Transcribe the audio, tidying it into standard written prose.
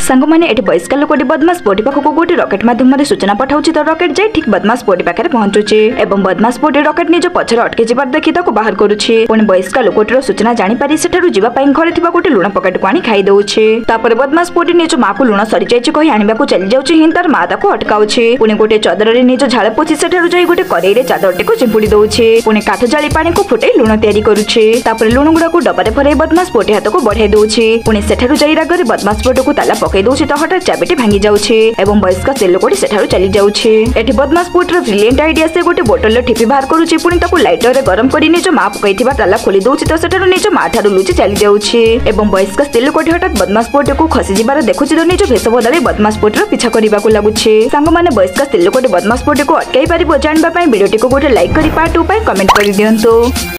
सांग मैंने एटी वयस्क लोकटी बदमाश पुओटी पाखक गोटे रकेट माध्यम सूचना पठाउछि तो रकेट जाई ठीक बदमाश पुओटी पाखे पहुंचुछि एवं बदमाश पुओटी रकेट निज पछरे अटके जिबार देखि ताको बाहर करुछि। पुणी वयस्क लोकटीर सूचना जानि पारि सेठारु जिबा पई घरे थिबा गोटे लुण पकेट को आनी खाई दउछि। तापर बदमाश पुओटी निज मां को लुण सरी जाइछि कहि आनिबाकू चली जाउछि हिं तार मां ताको अटकाउछि। पुणी गोटे चादर रे निज झाळ पोछि सेठारु जाई गोटे करेई रे चादरटी को चिपुडी दउछि। पुणी काठ जाली पानी को फुटै लुण तयारी करुछि। तापर लुण गुडा को डबारे भरै बदमाश पुओटी हाथ को बढ़ाई दउछि। पुणी सेठारु जाई रागरे बदमाश पुओटी को ताला पकै दउछि तो हठात चाबिटी भांगी जाउछि एवं वयस्क से लोकटी सेठारु चली जाउछि। एठी बदमाश पुओटीर ब्रिलियंट आइडिया से गोटे बोतल रे ठिपी बाहर करुछि। पुणी ताको लाइटर रे गरम करी निज मां पकैथिबा ताला खोली दउछि तो सेठारु निज मां ठारु लुचि चली जाउछि एवं वयस्क से लोकटी हठात बदमाश पुओटी को खसी जिबार देखुछि तो निज भेष बदले बदमाश पुओटीर पीछा करिबाकू लागुछि। सांग माने वयस्क से लोकटी बदमाश पुओटी को अटकाई पारिबो जानिबा पई वीडियोटी को गोटे लाइक करी पार्ट 2 पई कमेंट करि दियंतु।